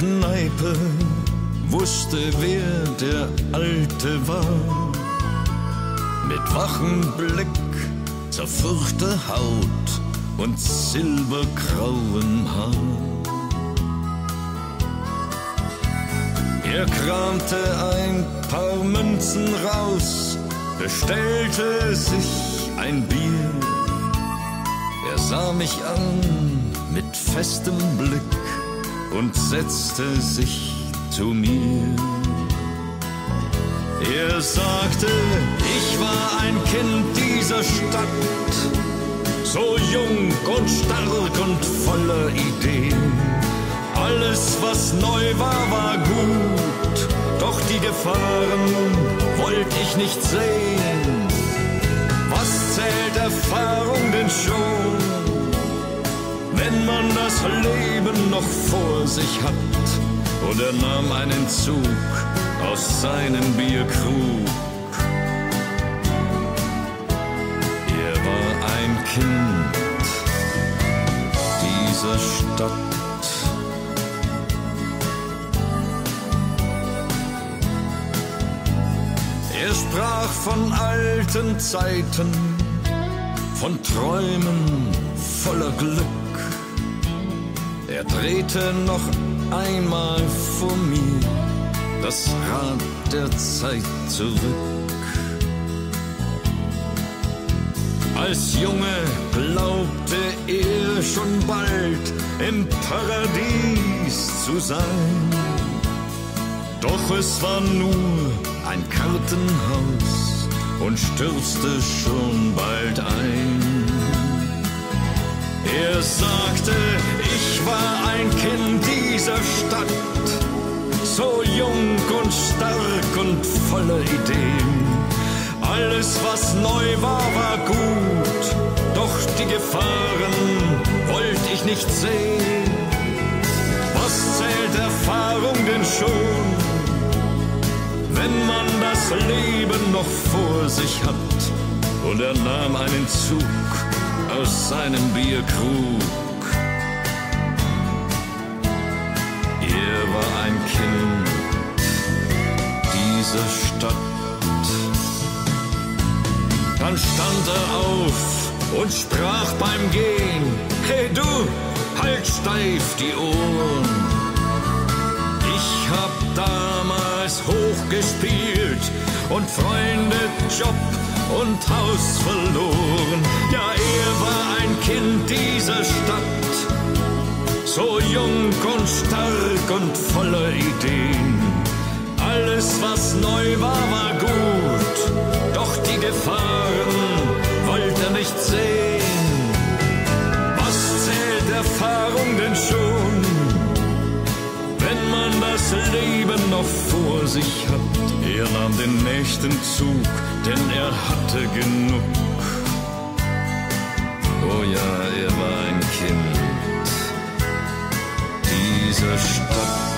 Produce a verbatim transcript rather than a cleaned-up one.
Kneipe wusste, wer der Alte war. Mit wachem Blick, zerfurchter Haut und silbergrauem Haar. Er kramte ein paar Münzen raus, bestellte sich ein Bier. Er sah mich an mit festem Blick und setzte sich zu mir. Er sagte, ich war ein Kind dieser Stadt, so jung und stark und voller Ideen. Alles, was neu war, war gut, doch die Gefahren wollte ich nicht sehen. Was zählt Erfahrung denn schon, wenn man das Leben noch vor sich hat? Und er nahm einen Zug aus seinem Bierkrug. Er war ein Kind dieser Stadt. Er sprach von alten Zeiten, von Träumen voller Glück. Er drehte noch einmal vor mir das Rad der Zeit zurück. Als Junge glaubte er schon bald im Paradies zu sein. Doch es war nur ein Kartenhaus und stürzte schon bald ein. Er sagte, ich war ein Kind dieser Stadt, so jung und stark und voller Ideen. Alles, was neu war, war gut, doch die Gefahren wollte ich nicht sehen. Was zählt Erfahrung denn schon, wenn man das Leben noch vor sich hat? Und er nahm einen Zug aus seinem Bierkrug. Er war ein Kind dieser Stadt. Dann stand er auf und sprach beim Gehen, hey du, halt steif die Ohren. Ich hab damals hochgespielt und Freunde, Job und Haus verloren. Ja, er war ein Kind dieser Stadt, so jung und stark und voller Ideen. Alles, was neu war, war gut, doch die Gefahren wollte er nicht sehen. Was zählt Erfahrung denn schon, wenn man das Leben noch vor sich hat? Er nahm den nächsten Zug, denn er hatte genug. Oh ja, er war ein Kind dieser Stadt.